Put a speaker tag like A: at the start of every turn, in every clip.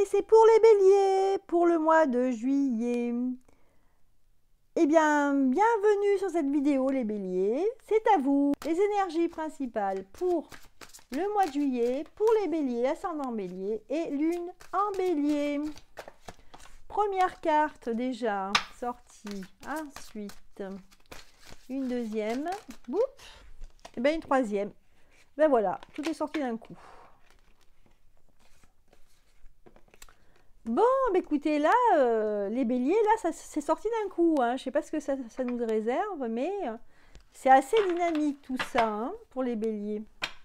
A: c'est pour les béliers, pour le mois de juillet. Eh bien, bienvenue sur cette vidéo les béliers, c'est à vous. Les énergies principales pour le mois de juillet, pour les béliers, ascendant bélier et lune en bélier. Première carte déjà sortie, ensuite une deuxième, boum, et bien une troisième. Ben voilà, tout est sorti d'un coup. Bon, bah écoutez, là, les béliers, là, ça c'est sorti d'un coup. Hein. Je ne sais pas ce que ça nous réserve, mais c'est assez dynamique tout ça, hein, pour les béliers.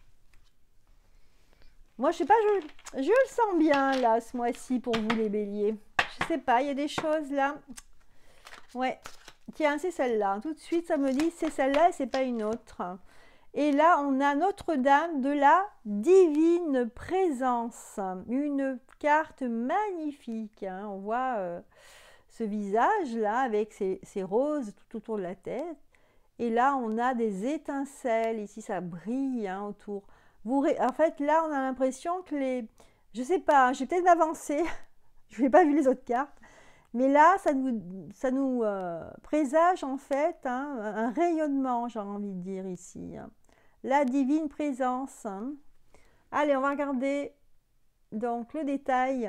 A: Moi, je sais pas, je le sens bien, là, ce mois-ci, pour vous, les béliers. Je sais pas, il y a des choses, là. Ouais, tiens, c'est celle-là. Tout de suite, ça me dit, c'est celle-là et c'est pas une autre. Et là, on a Notre-Dame de la divine présence. Une carte magnifique. Hein. On voit ce visage-là avec ses roses tout autour de la tête. Et là, on a des étincelles. Ici, ça brille hein, autour. En fait, là, on a l'impression que les... Je sais pas, j'ai peut-être avancé. Je n'ai pas vu les autres cartes. Mais là, ça nous présage en fait hein, un rayonnement, j'ai envie de dire ici. Hein. La divine présence. Hein. Allez, on va regarder donc le détail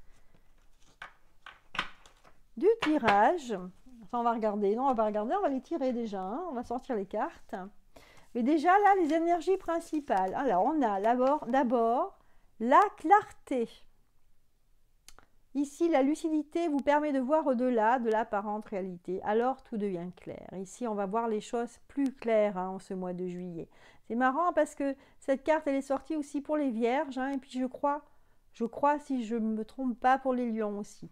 A: du tirage. Enfin, on va regarder. Non, on va pas regarder, on va les tirer déjà. Hein. On va sortir les cartes. Mais déjà, là, les énergies principales. Alors, on a d'abord la clarté. Ici, la lucidité vous permet de voir au-delà de l'apparente réalité. Alors, tout devient clair. Ici, on va voir les choses plus claires hein, en ce mois de juillet. C'est marrant parce que cette carte, elle est sortie aussi pour les vierges. Hein, et puis, je crois, si je ne me trompe pas, pour les lions aussi.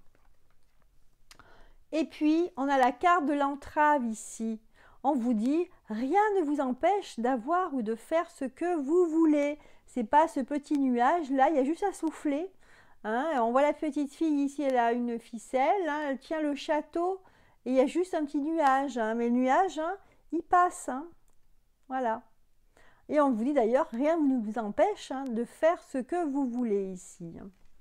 A: Et puis, on a la carte de l'entrave ici. On vous dit, rien ne vous empêche d'avoir ou de faire ce que vous voulez. C'est pas ce petit nuage-là, il y a juste à souffler. Hein, on voit la petite fille ici, elle a une ficelle, hein, elle tient le château et il y a juste un petit nuage. Hein, mais le nuage, hein, il passe. Hein, voilà. Et on vous dit d'ailleurs, rien ne vous empêche hein, de faire ce que vous voulez ici.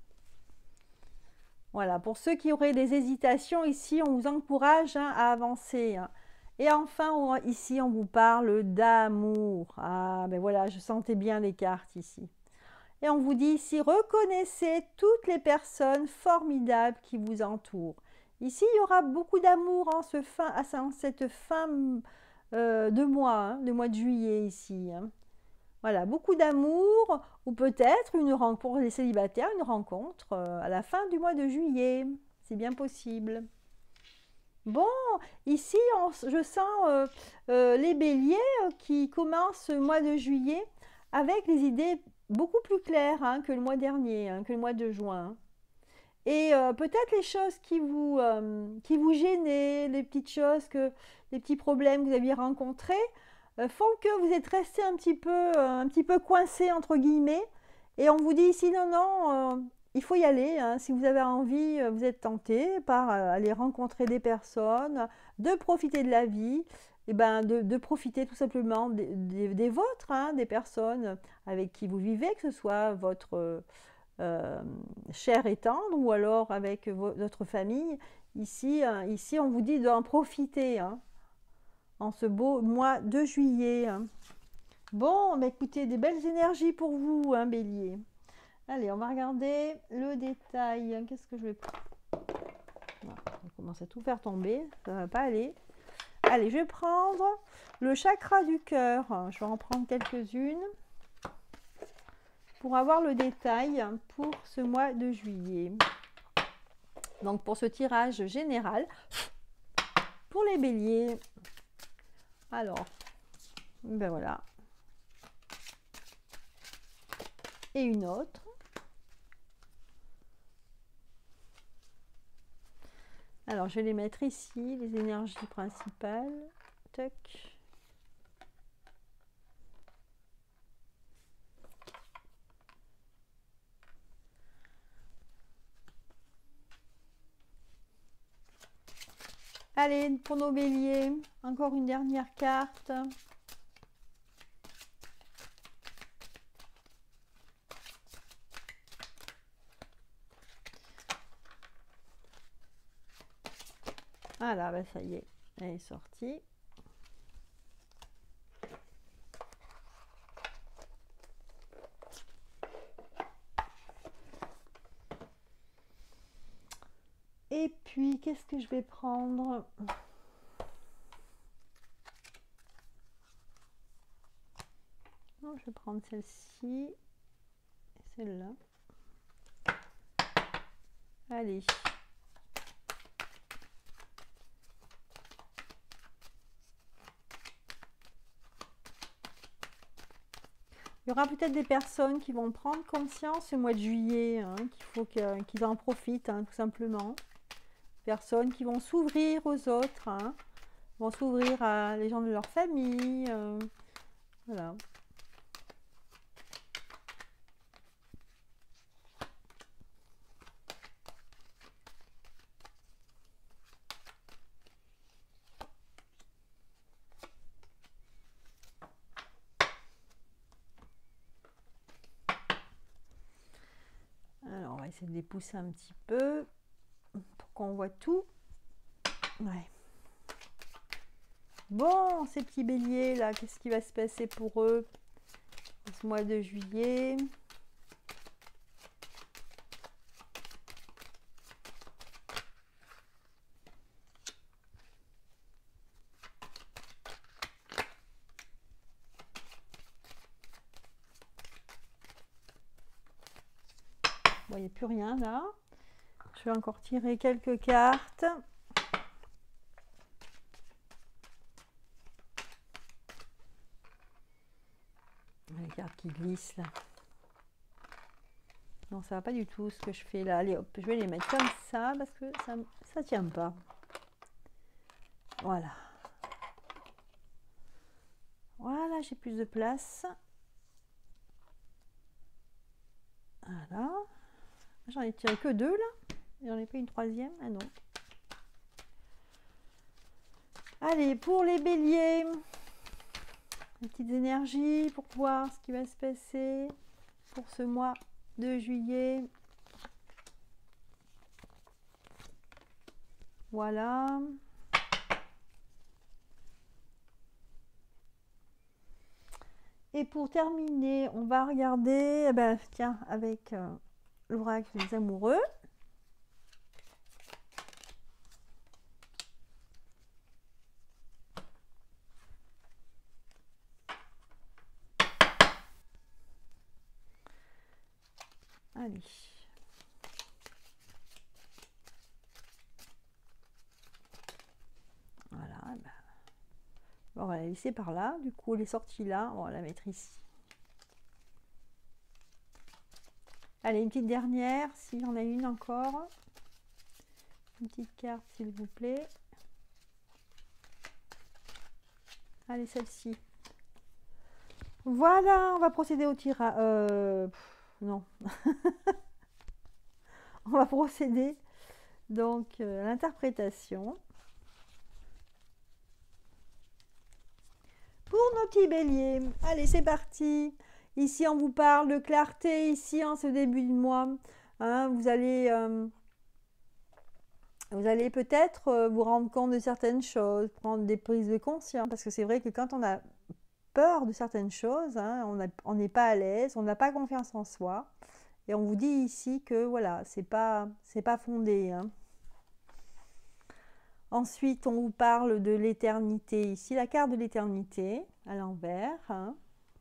A: Voilà, pour ceux qui auraient des hésitations, ici, on vous encourage hein, à avancer. Hein. Et enfin, ici, on vous parle d'amour. Ah, ben voilà, je sentais bien les cartes ici. Et on vous dit ici, reconnaissez toutes les personnes formidables qui vous entourent. Ici, il y aura beaucoup d'amour en cette fin de mois de juillet ici. Hein. Voilà, beaucoup d'amour ou peut-être une rencontre pour les célibataires, une rencontre à la fin du mois de juillet. C'est bien possible. Bon, ici, je sens les béliers qui commencent ce mois de juillet avec les idées beaucoup plus claires hein, que le mois dernier, hein, que le mois de juin. Et peut-être les choses qui vous gênaient, les petites choses, les petits problèmes que vous aviez rencontrés, font que vous êtes resté un petit peu coincé entre guillemets. Et on vous dit ici, non, non, il faut y aller. Hein. Si vous avez envie, vous êtes tenté par aller rencontrer des personnes, de profiter de la vie. Et ben de profiter tout simplement des vôtres, hein, des personnes avec qui vous vivez, que ce soit votre chair et tendre ou alors avec votre famille. Ici, on vous dit d'en profiter hein, en ce beau mois de juillet. Hein. Bon, bah écoutez, des belles énergies pour vous, hein, bélier. Allez, on va regarder le détail. Qu'est-ce que je vais... On commence à tout faire tomber, ça ne va pas aller. Allez, je vais prendre le chakra du cœur. Je vais en prendre quelques-unes pour avoir le détail pour ce mois de juillet. Donc, pour ce tirage général, pour les béliers. Alors, ben voilà. Et une autre. Alors, je vais les mettre ici, les énergies principales. Tac. Allez, pour nos béliers, encore une dernière carte. Voilà, ben ça y est, elle est sortie. Et puis, qu'est-ce que je vais prendre? Non, je vais prendre celle-ci et celle-là. Allez. Il y aura peut-être des personnes qui vont prendre conscience ce mois de juillet, hein, qu'il faut qu'ils en profitent, hein, tout simplement. Personnes qui vont s'ouvrir aux autres, hein, vont s'ouvrir à les gens de leur famille. Voilà. Alors, on va essayer de les pousser un petit peu pour qu'on voit tout. Ouais. Bon, ces petits béliers là, qu'est-ce qui va se passer pour eux ce mois de juillet? Bon, il n'y a plus rien là. Je vais encore tirer quelques cartes. Les cartes qui glissent là. Non, ça va pas du tout ce que je fais là. Allez hop, je vais les mettre comme ça parce que ça tient pas. Voilà. Voilà, j'ai plus de place. Voilà. J'en ai tiré que deux là. J'en ai pas une troisième. Ah non. Allez, pour les béliers, les petites énergies pour voir ce qui va se passer pour ce mois de juillet. Voilà. Et pour terminer, on va regarder, eh ben, tiens, avec l'oracle des amoureux. Allez. Voilà. Ben. On va la laisser par là. Du coup, elle est sortie là. On va la mettre ici. Allez, une petite dernière, s'il y en a une encore. Une petite carte, s'il vous plaît. Allez, celle-ci. Voilà, on va procéder au tirage. Non. On va procéder donc à l'interprétation. Pour nos petits béliers, allez, c'est parti. Ici, on vous parle de clarté, ici, en ce début de mois. Hein, vous allez peut-être vous rendre compte de certaines choses, prendre des prises de conscience. Parce que c'est vrai que quand on a peur de certaines choses, hein, on n'est pas à l'aise, on n'a pas confiance en soi. Et on vous dit ici que voilà, c'est pas fondé. Hein. Ensuite, on vous parle de l'éternité. Ici, la carte de l'éternité à l'envers. Hein.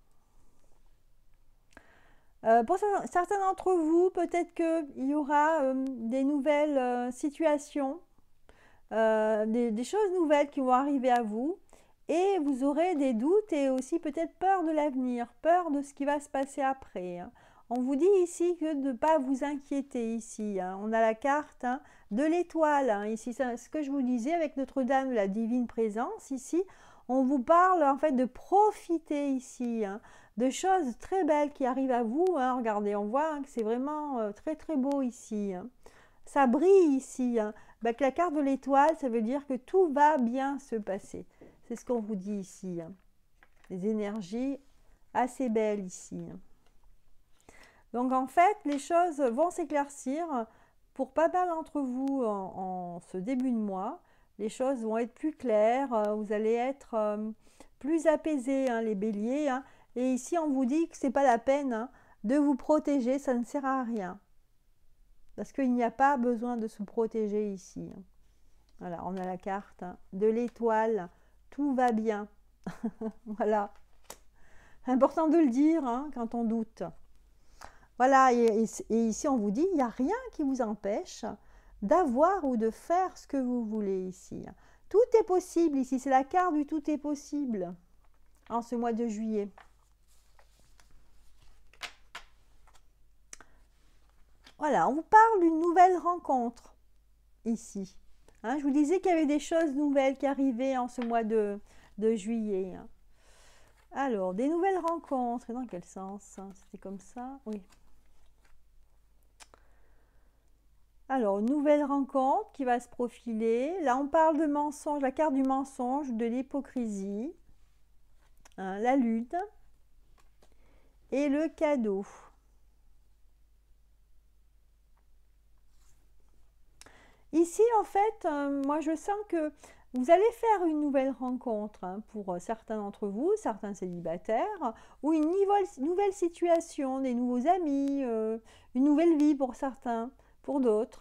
A: Pour certains d'entre vous, peut-être qu'il y aura des nouvelles situations, des choses nouvelles qui vont arriver à vous. Et vous aurez des doutes et aussi peut-être peur de l'avenir, peur de ce qui va se passer après. Hein. On vous dit ici que de ne pas vous inquiéter ici. Hein. On a la carte hein, de l'étoile. Hein. Ici, c'est ce que je vous disais avec Notre-Dame de la Divine Présence. Ici, on vous parle en fait de profiter ici, hein, de choses très belles qui arrivent à vous. Hein. Regardez, on voit hein, que c'est vraiment très très beau ici. Hein. Ça brille ici. Hein. Avec la carte de l'étoile, ça veut dire que tout va bien se passer. C'est ce qu'on vous dit ici. Hein. Des énergies assez belles ici. Hein. Donc en fait, les choses vont s'éclaircir pour pas mal d'entre vous en ce début de mois. les choses vont être plus claires, vous allez être plus apaisés, hein, les béliers, hein. Et ici, on vous dit que c'est pas la peine, hein, de vous protéger, ça ne sert à rien. Parce qu'il n'y a pas besoin de se protéger ici, hein. Voilà, on a la carte, hein, de l'étoile, tout va bien. Voilà, important de le dire, hein, quand on doute. Voilà, et ici on vous dit, il n'y a rien qui vous empêche d'avoir ou de faire ce que vous voulez ici. Tout est possible ici, c'est la carte du tout est possible en ce mois de juillet. Voilà, on vous parle d'une nouvelle rencontre ici. Hein, je vous disais qu'il y avait des choses nouvelles qui arrivaient en ce mois de juillet. Alors, des nouvelles rencontres, dans quel sens? C'était comme ça? Oui. Alors, nouvelle rencontre qui va se profiler. Là, on parle de mensonge, la carte du mensonge, de l'hypocrisie, hein, la lune et le cadeau. Ici, en fait, moi, je sens que vous allez faire une nouvelle rencontre, hein, pour certains d'entre vous, certains célibataires, ou une nouvelle situation, des nouveaux amis, une nouvelle vie pour certains, pour d'autres.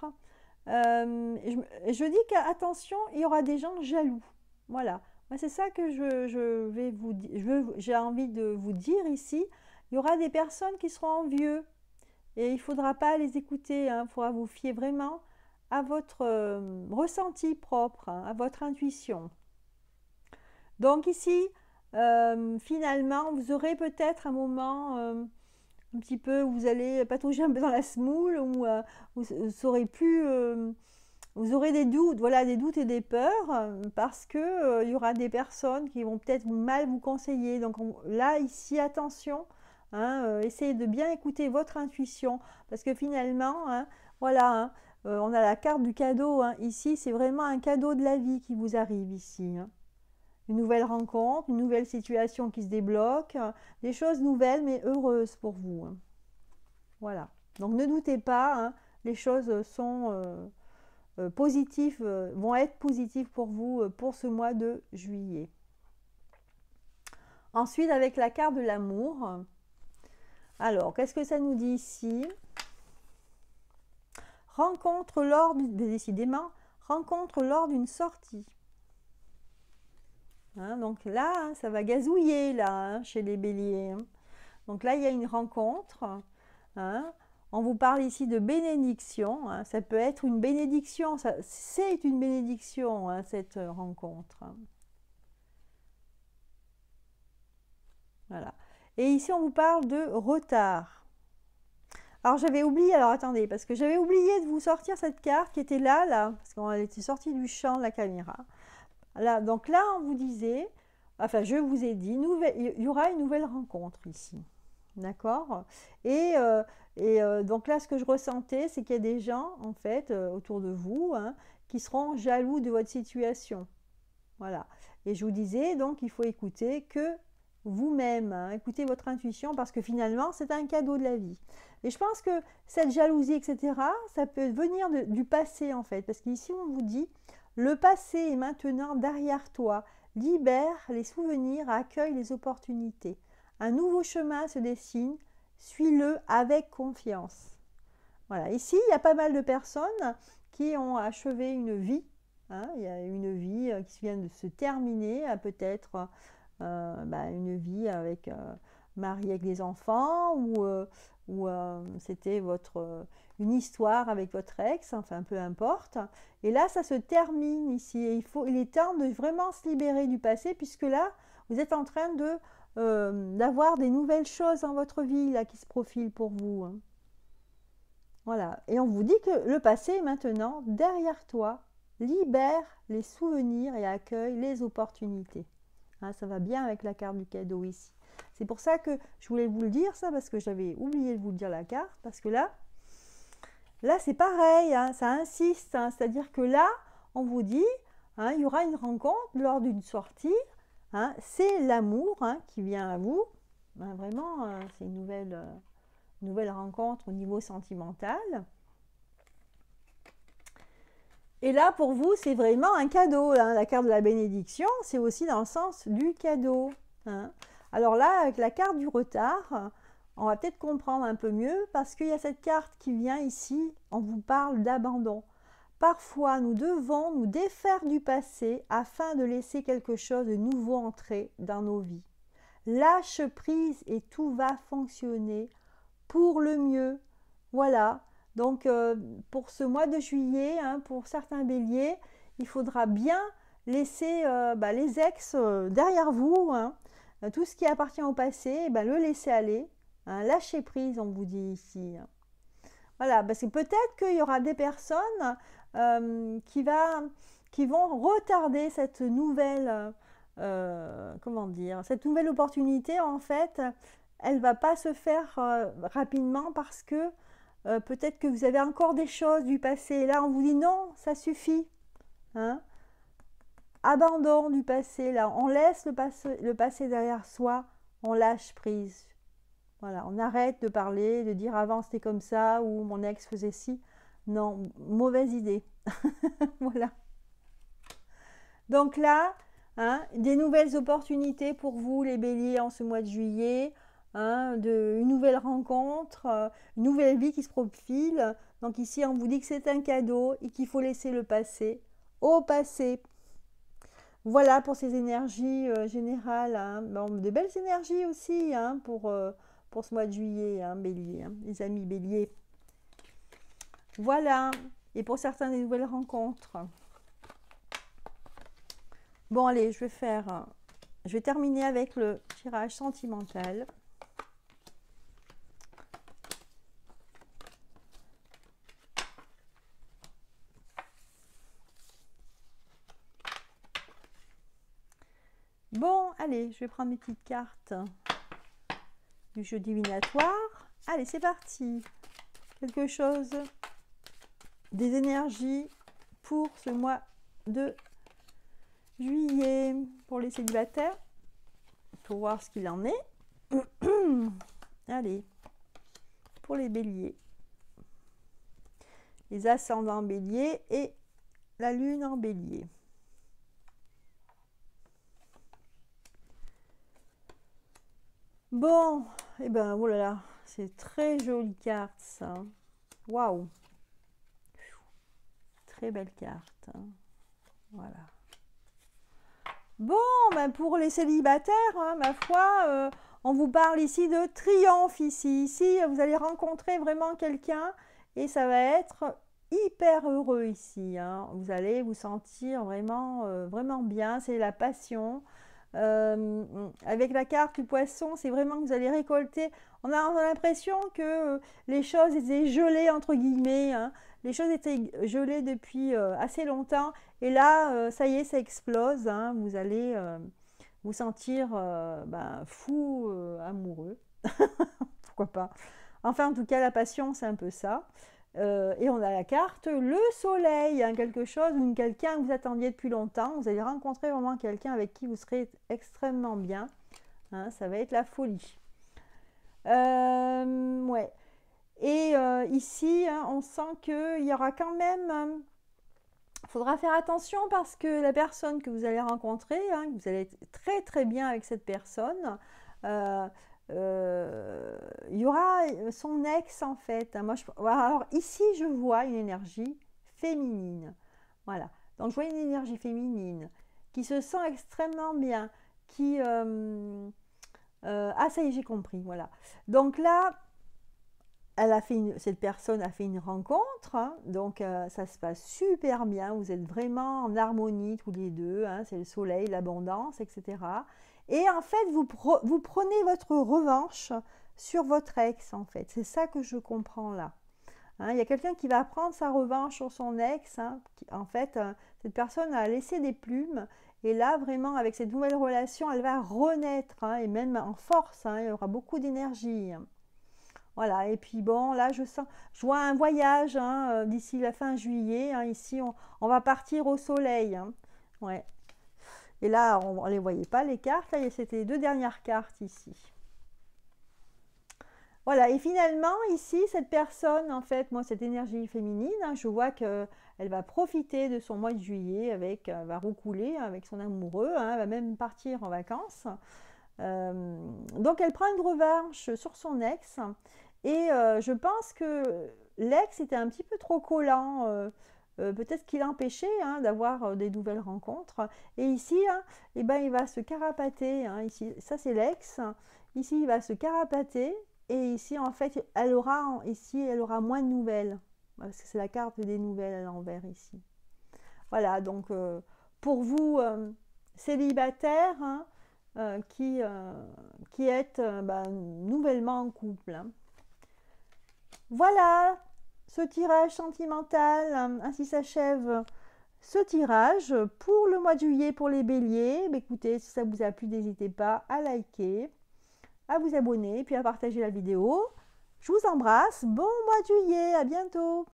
A: Je dis qu'attention, il y aura des gens jaloux. Voilà. Moi, c'est ça que j'ai envie de vous dire ici. Il y aura des personnes qui seront envieux et il ne faudra pas les écouter, hein. Il faudra vous fier vraiment à votre ressenti propre, hein, à votre intuition. Donc ici, finalement, vous aurez peut-être un moment un petit peu où vous allez patauger un peu dans la semoule, où vous saurez plus, vous aurez des doutes, voilà, des doutes et des peurs, parce que il y aura des personnes qui vont peut-être mal vous conseiller. Donc là, ici, attention, hein, essayez de bien écouter votre intuition, parce que finalement, hein, voilà, hein, on a la carte du cadeau, hein. Ici, c'est vraiment un cadeau de la vie qui vous arrive ici, hein. Une nouvelle rencontre, une nouvelle situation qui se débloque, des choses nouvelles mais heureuses pour vous, hein. Voilà. Donc ne doutez pas, hein, les choses sont positives, vont être positives pour vous pour ce mois de juillet. Ensuite, avec la carte de l'amour. Alors, qu'est-ce que ça nous dit ici? Rencontre lors, décidément, rencontre lors d'une sortie. Hein, donc là, hein, ça va gazouiller là, hein, chez les béliers, hein. Donc là, il y a une rencontre, hein. On vous parle ici de bénédiction, hein. Ça peut être une bénédiction, c'est une bénédiction, hein, cette rencontre, hein. Voilà. Et ici, on vous parle de retard. Alors j'avais oublié, alors attendez, parce que j'avais oublié de vous sortir cette carte qui était là, parce qu'elle était sortie du champ de la caméra. Là, donc là, on vous disait, enfin je vous ai dit, il y aura une nouvelle rencontre ici. D'accord? Et donc là, ce que je ressentais, c'est qu'il y a des gens, en fait, autour de vous, hein, qui seront jaloux de votre situation. Voilà. Et je vous disais, donc, il faut écouter que vous-même, hein, écoutez votre intuition, parce que finalement, c'est un cadeau de la vie. Et je pense que cette jalousie, etc., ça peut venir du passé, en fait, parce qu'ici, on vous dit, le passé est maintenant derrière toi, libère les souvenirs, accueille les opportunités. Un nouveau chemin se dessine, suis-le avec confiance. Voilà, ici, il y a pas mal de personnes qui ont achevé une vie, hein. Il y a une vie qui vient de se terminer, peut-être une vie avec marié avec des enfants, ou c'était une histoire avec votre ex, enfin peu importe. Et là, ça se termine ici. Et il est temps de vraiment se libérer du passé, puisque là, vous êtes en train d'avoir des nouvelles choses dans votre vie là, qui se profilent pour vous, hein. Voilà. Et on vous dit que le passé est maintenant derrière toi. Libère les souvenirs et accueille les opportunités. Hein, ça va bien avec la carte du cadeau ici. C'est pour ça que je voulais vous le dire, ça, parce que j'avais oublié de vous le dire la carte, parce que là c'est pareil, hein, ça insiste, hein, c'est-à-dire que là, on vous dit, hein, il y aura une rencontre lors d'une sortie, hein, c'est l'amour, hein, qui vient à vous, hein, vraiment, c'est une nouvelle rencontre au niveau sentimental. Et là, pour vous, c'est vraiment un cadeau, hein. La carte de la bénédiction, c'est aussi dans le sens du cadeau, hein. Alors là, avec la carte du retard, on va peut-être comprendre un peu mieux parce qu'il y a cette carte qui vient ici, on vous parle d'abandon. Parfois, nous devons nous défaire du passé afin de laisser quelque chose de nouveau entrer dans nos vies. Lâche prise et tout va fonctionner pour le mieux. Voilà. Donc, pour ce mois de juillet, hein, pour certains béliers, il faudra bien laisser les ex derrière vous, hein. Tout ce qui appartient au passé, le laisser aller, hein, lâcher prise, on vous dit ici. Voilà, parce que peut-être qu'il y aura des personnes qui vont retarder cette nouvelle, comment dire, cette nouvelle opportunité. En fait, elle va pas se faire rapidement parce que peut-être que vous avez encore des choses du passé. Et là, on vous dit non, ça suffit, hein. Abandon du passé. Là, on laisse le passé derrière soi, on lâche prise. Voilà, on arrête de parler, de dire avant c'était comme ça ou mon ex faisait ci. Non, mauvaise idée. Voilà. Donc là, hein, des nouvelles opportunités pour vous, les béliers, en ce mois de juillet, hein, une nouvelle rencontre, une nouvelle vie qui se profile. Donc ici, on vous dit que c'est un cadeau et qu'il faut laisser le passé au passé. Voilà pour ces énergies générales, hein. Bon, de belles énergies aussi, hein, pour ce mois de juillet, hein, bélier, hein, les amis béliers. Voilà, et pour certains, des nouvelles rencontres. Bon, allez, je vais terminer avec le tirage sentimental. Bon, allez, je vais prendre mes petites cartes du jeu divinatoire. Allez, c'est parti. Quelque chose, des énergies pour ce mois de juillet pour les célibataires, pour voir ce qu'il en est. Allez, pour les béliers, les ascendants béliers et la lune en bélier. Bon, et ben voilà, c'est très jolie carte ça. Waouh, très belle carte, hein. Voilà. Bon, ben pour les célibataires, hein, ma foi, on vous parle ici de triomphe ici. Ici, vous allez rencontrer vraiment quelqu'un et ça va être hyper heureux ici, hein. Vous allez vous sentir vraiment, vraiment bien. C'est la passion. Avec la carte du poisson, c'est vraiment que vous allez récolter. On a l'impression que les choses étaient gelées, entre guillemets, hein. Les choses étaient gelées depuis assez longtemps. Et là, ça y est, ça explose, hein. Vous allez vous sentir fou, amoureux. Pourquoi pas. Enfin, en tout cas, la passion, c'est un peu ça. Et on a la carte le soleil, hein, quelque chose ou quelqu'un que vous attendiez depuis longtemps. Vous allez rencontrer vraiment quelqu'un avec qui vous serez extrêmement bien, hein, ça va être la folie. Ouais. Et ici, hein, on sent qu'il y aura quand même, il faudra faire attention parce que la personne que vous allez rencontrer, hein, vous allez être très très bien avec cette personne, il y aura son ex en fait, hein. Moi, alors ici, je vois une énergie féminine. Voilà. Donc, je vois une énergie féminine qui se sent extrêmement bien, qui... ah, ça y est, j'ai compris. Voilà. Donc là, cette personne a fait une rencontre, hein, donc ça se passe super bien, vous êtes vraiment en harmonie tous les deux, hein, c'est le soleil, l'abondance, etc. Et en fait, vous prenez votre revanche sur votre ex, en fait. C'est ça que je comprends là. Hein, il y a quelqu'un qui va prendre sa revanche sur son ex, hein, en fait, cette personne a laissé des plumes, et là, vraiment, avec cette nouvelle relation, elle va renaître, hein, et même en force, hein, il y aura beaucoup d'énergie. Voilà, et puis bon, là, je vois un voyage, hein, d'ici la fin juillet, hein. Ici, on va partir au soleil, hein. Ouais. Et là, on ne les voyait pas, les cartes. Là, c'était les deux dernières cartes ici. Voilà, et finalement, ici, cette personne, en fait, moi, cette énergie féminine, hein, je vois qu'elle va profiter de son mois de juillet, avec, va roucouler avec son amoureux, hein, elle va même partir en vacances. Donc, elle prend une revanche sur son ex, et je pense que l'ex était un petit peu trop collant. Peut-être qu'il empêchait, hein, d'avoir des nouvelles rencontres. Et ici, hein, eh ben, il va se carapater. Hein, ici, ça, c'est l'ex. Ici, il va se carapater. Et ici, en fait, elle aura moins de nouvelles. Parce que c'est la carte des nouvelles à l'envers ici. Voilà, donc pour vous, célibataires, hein, qui êtes bah, nouvellement en couple. Hein. Voilà, ce tirage sentimental, ainsi s'achève ce tirage pour le mois de juillet pour les béliers. Mais écoutez, si ça vous a plu, n'hésitez pas à liker, à vous abonner, puis à partager la vidéo. Je vous embrasse, bon mois de juillet, à bientôt.